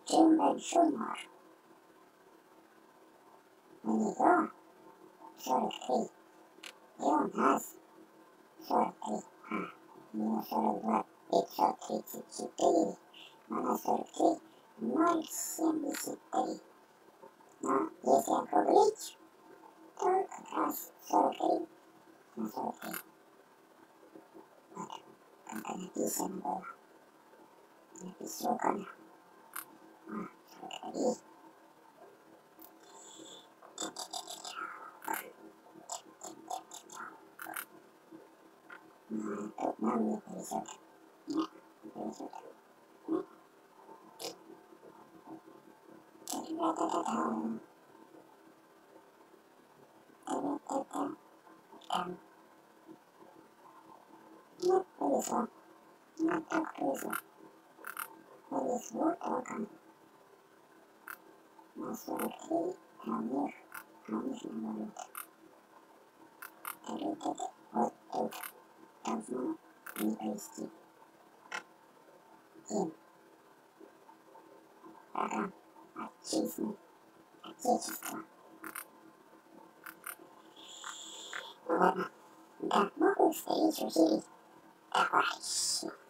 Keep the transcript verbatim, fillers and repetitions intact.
конвенционар. У нее сорок три, и у нас сорок три. А, у нее сорок два, пятьсот тридцать четыре, а на сорок три, ноль семьдесят три. Но если округлить, то как раз сорок три на сорок три. Вот как написано было. Написано она. А, сорок три. Но тут нам не повезет. Нет, не повезет. Нет. Та-да-да-да-да. Та-да-да-да. Там. Нет, повезло. Вот так повезло. Повезло только на сорок три, а у них, а у них наоборот. Та-да-да-да. Вот тут должно не повезти. Им. Врагам отчизны, отечества. Ну ладно. До новых встреч в эфире, товарищи.